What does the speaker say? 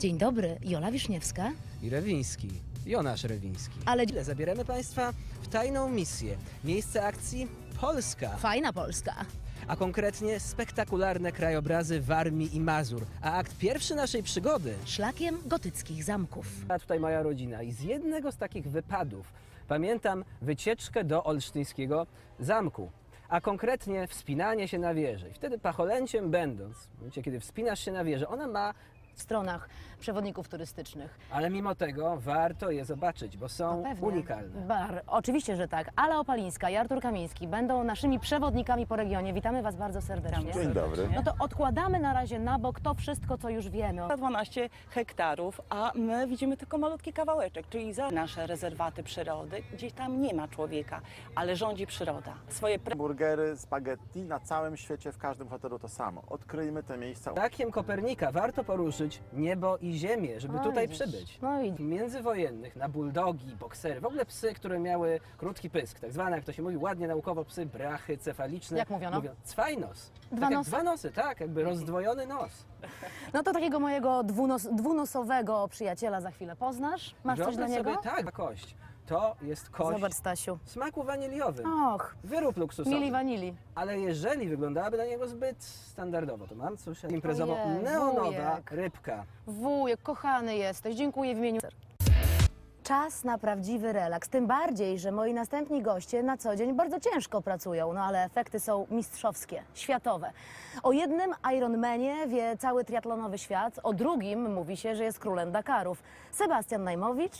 Dzień dobry, Jola Wiszniewska. I Rewiński, Jonasz Rewiński. Ale Zabieramy Państwa w tajną misję. Miejsce akcji Polska, fajna Polska. a konkretnie spektakularne krajobrazy Warmii i Mazur. A akt pierwszy naszej przygody. Szlakiem gotyckich zamków. A tutaj moja rodzina i z jednego z takich wypadów pamiętam wycieczkę do olsztyńskiego zamku. A konkretnie wspinanie się na wieżę. I wtedy pacholęciem będąc, w momencie kiedy wspinasz się na wieżę, ona ma, W stronach przewodników turystycznych. ale mimo tego warto je zobaczyć, bo są Pewnie. unikalne. Oczywiście, że tak. Ala Opalińska i Artur Kamiński będą naszymi przewodnikami po regionie. Witamy Was bardzo serdecznie. Dzień dobry. No to odkładamy na razie na bok to wszystko, co już wiemy. 12 hektarów, a my widzimy tylko malutki kawałeczek, czyli za nasze rezerwaty przyrody, gdzieś tam nie ma człowieka, ale rządzi przyroda. Swoje Burgery, spaghetti na całym świecie, w każdym hotelu to samo. Odkryjmy te miejsca. Ptakiem Kopernika warto poruszyć niebo i ziemię, żeby No tutaj widzisz. przybyć. No i W międzywojennych na buldogi, boksery, w ogóle psy, które miały krótki pysk, tak zwane, jak to się mówi ładnie naukowo, psy brachy cefaliczne. Jak mówiono? Mówią cwajnos. Dwa Tak jak nosy? dwa nosy, tak, jakby rozdwojony nos. no to takiego mojego dwunosowego przyjaciela za chwilę poznasz. Masz coś dla Wyobraź niego? sobie, tak, kość. To jest kość Zobacz, Stasiu. smaku waniliowym. Och, Wyrób luksusowy. mili wanili. Ale jeżeli wyglądałaby na niego zbyt standardowo, to mam coś imprezowo. Ojej, Neonowa wujek. rybka. Wujek, kochany jesteś. Dziękuję w imieniu. Czas na prawdziwy relaks, tym bardziej, że moi następni goście na co dzień bardzo ciężko pracują, no ale efekty są mistrzowskie, światowe. O jednym Ironmanie wie cały triatlonowy świat, o drugim mówi się, że jest królem Dakarów. Sebastian Najmowicz